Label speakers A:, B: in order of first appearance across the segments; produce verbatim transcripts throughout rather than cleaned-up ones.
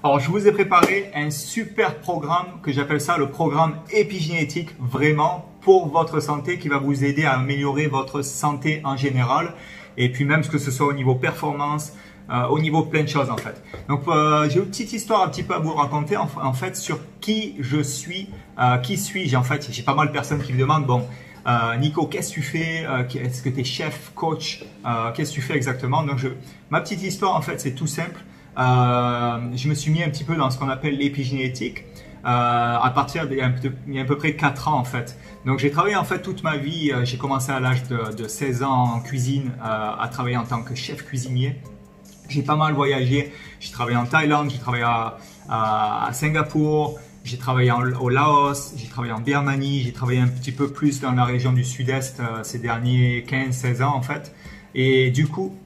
A: Alors, je vous ai préparé un super programme que j'appelle ça le programme épigénétique, vraiment pour votre santé, qui va vous aider à améliorer votre santé en général et puis même que ce soit au niveau performance, euh, au niveau plein de choses en fait. Donc, euh, j'ai une petite histoire un petit peu à vous raconter en, en fait sur qui je suis, euh, qui suis-je en fait. J'ai pas mal de personnes qui me demandent, bon, Euh, Nico, qu'est-ce que tu fais? euh, Est-ce que tu es chef, coach? euh, Qu'est-ce que tu fais exactement? Donc, je, ma petite histoire, en fait, c'est tout simple. Euh, je me suis mis un petit peu dans ce qu'on appelle l'épigénétique euh, à partir d'il y a à peu près quatre ans, en fait. Donc, j'ai travaillé, en fait, toute ma vie. Euh, j'ai commencé à l'âge de, de seize ans en cuisine euh, à travailler en tant que chef cuisinier. J'ai pas mal voyagé. J'ai travaillé en Thaïlande, j'ai travaillé à, à, à Singapour. J'ai travaillé en, au Laos, j'ai travaillé en Birmanie, j'ai travaillé un petit peu plus dans la région du sud-est euh, ces derniers quinze seize ans en fait. Et du coup,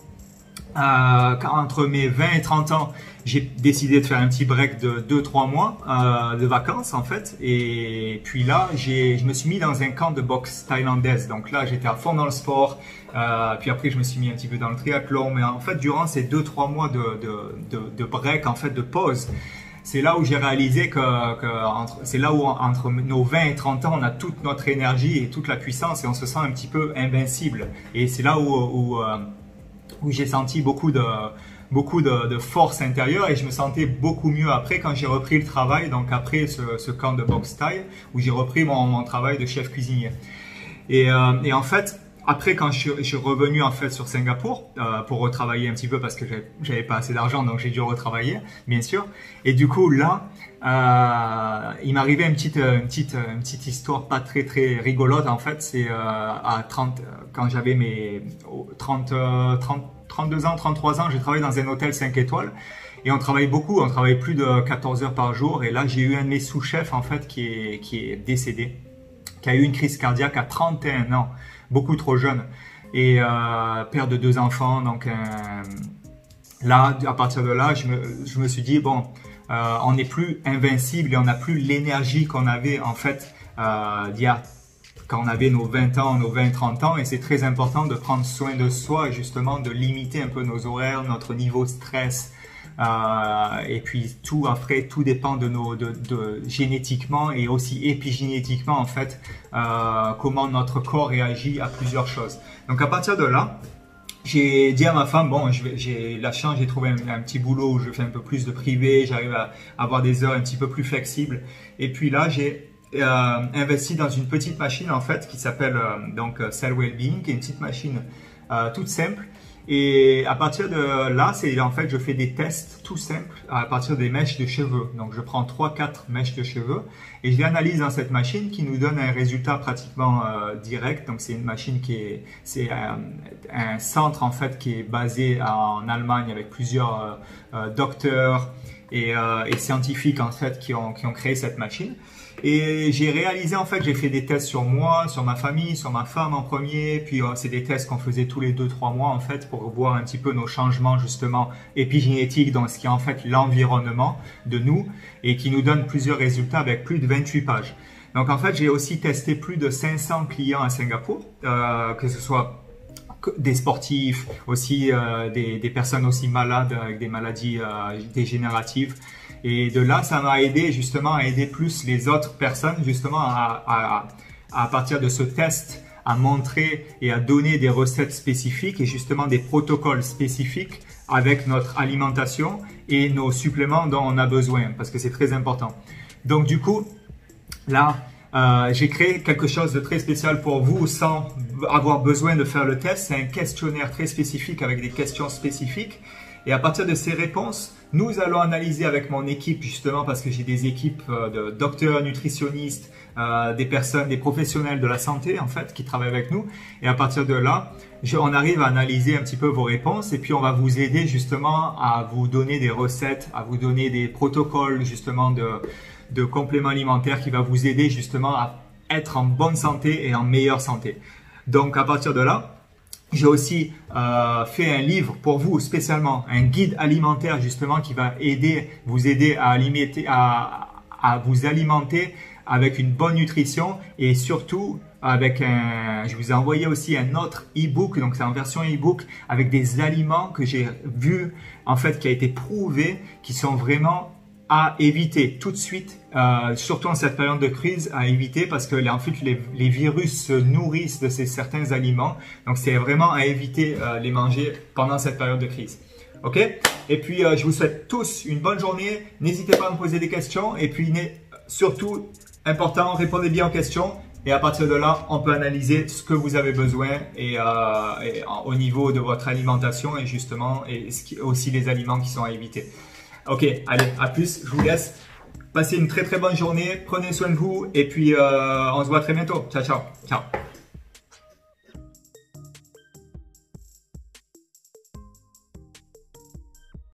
A: euh, quand, entre mes vingt et trente ans, j'ai décidé de faire un petit break de deux trois mois euh, de vacances en fait. Et puis là, je me suis mis dans un camp de boxe thaïlandaise. Donc là, j'étais à fond dans le sport. Euh, puis après, je me suis mis un petit peu dans le triathlon. Mais en fait, durant ces deux trois mois de, de, de, de break, en fait, de pause, c'est là où j'ai réalisé que, que entre, c'est là où entre nos vingt et trente ans, on a toute notre énergie et toute la puissance et on se sent un petit peu invincible. Et c'est là où, où, où j'ai senti beaucoup de, beaucoup de, de force intérieure et je me sentais beaucoup mieux après quand j'ai repris le travail, donc après ce, ce camp de boxe thaï où j'ai repris mon, mon travail de chef cuisinier. Et, euh, et en fait, après, quand je suis, je suis revenu en fait sur Singapour euh, pour retravailler un petit peu parce que j'avais pas assez d'argent, donc j'ai dû retravailler, bien sûr. Et du coup là, euh, il m'arrivait une petite, une petite, une petite histoire pas très très rigolote en fait. C'est euh, à trente, quand j'avais mes trente, trente, trente-deux ans, trente-trois ans, j'ai travaillé dans un hôtel cinq étoiles. Et on travaillait beaucoup, on travaillait plus de quatorze heures par jour. Et là, j'ai eu un de mes sous-chefs en fait qui est, qui est décédé, qui a eu une crise cardiaque à trente et un ans. Beaucoup trop jeune et euh, père de deux enfants. Donc euh, là, à partir de là, je me, je me suis dit bon, euh, on n'est plus invincible et on n'a plus l'énergie qu'on avait en fait euh, il y a, quand on avait nos vingt ans, nos vingt trente ans. Et c'est très important de prendre soin de soi et justement de limiter un peu nos horaires, notre niveau de stress. Euh, et puis tout après tout dépend de nos de, de génétiquement et aussi épigénétiquement en fait euh, comment notre corps réagit à plusieurs choses. Donc à partir de là, j'ai dit à ma femme bon, j'ai la chance, j'ai trouvé un, un petit boulot où je fais un peu plus de privé, j'arrive à avoir des heures un petit peu plus flexibles. Et puis là, j'ai euh, investi dans une petite machine en fait qui s'appelle euh, donc Cell Wellbeing, qui est une petite machine euh, toute simple. Et à partir de là, c'est en fait, je fais des tests tout simples à partir des mèches de cheveux. Donc, je prends trois quatre mèches de cheveux et je les analyse dans cette machine qui nous donne un résultat pratiquement euh, direct. Donc, c'est une machine qui est, c'est un, un centre en fait qui est basé en Allemagne avec plusieurs euh, euh, docteurs et, euh, et scientifiques en fait qui ont, qui ont créé cette machine. Et j'ai réalisé en fait, j'ai fait des tests sur moi, sur ma famille, sur ma femme en premier, puis euh, c'est des tests qu'on faisait tous les deux trois mois en fait pour voir un petit peu nos changements justement épigénétiques dans ce qui est en fait l'environnement de nous et qui nous donne plusieurs résultats avec plus de vingt-huit pages. Donc en fait, j'ai aussi testé plus de cinq cents clients à Singapour, euh, que ce soit des sportifs, aussi euh, des, des personnes aussi malades avec des maladies euh, dégénératives. Et de là, ça m'a aidé justement à aider plus les autres personnes justement à, à, à partir de ce test, à montrer et à donner des recettes spécifiques et justement des protocoles spécifiques avec notre alimentation et nos suppléments dont on a besoin parce que c'est très important. Donc du coup, là, euh, j'ai créé quelque chose de très spécial pour vous sans avoir besoin de faire le test. C'est un questionnaire très spécifique avec des questions spécifiques. Et à partir de ces réponses, nous allons analyser avec mon équipe justement parce que j'ai des équipes de docteurs, nutritionnistes, euh, des personnes, des professionnels de la santé en fait qui travaillent avec nous. Et à partir de là, je, on arrive à analyser un petit peu vos réponses et puis on va vous aider justement à vous donner des recettes, à vous donner des protocoles justement de, de compléments alimentaires qui va vous aider justement à être en bonne santé et en meilleure santé. Donc à partir de là, j'ai aussi euh, fait un livre pour vous spécialement, un guide alimentaire justement qui va aider, vous aider à, alimenter, à, à vous alimenter avec une bonne nutrition et surtout avec un, je vous ai envoyé aussi un autre e-book, donc c'est en version e-book avec des aliments que j'ai vus en fait qui a été prouvé, qui sont vraiment à éviter tout de suite, euh, surtout en cette période de crise, à éviter parce que en fait les, les virus se nourrissent de ces certains aliments. Donc c'est vraiment à éviter euh, les manger pendant cette période de crise. Ok? Et puis euh, je vous souhaite tous une bonne journée. N'hésitez pas à me poser des questions. Et puis surtout, important, répondez bien aux questions. Et à partir de là, on peut analyser ce que vous avez besoin et, euh, et au niveau de votre alimentation et justement et ce qui, aussi les aliments qui sont à éviter. Ok, allez, à plus, je vous laisse. Passez une très très bonne journée, prenez soin de vous et puis euh, on se voit très bientôt. Ciao, ciao, ciao.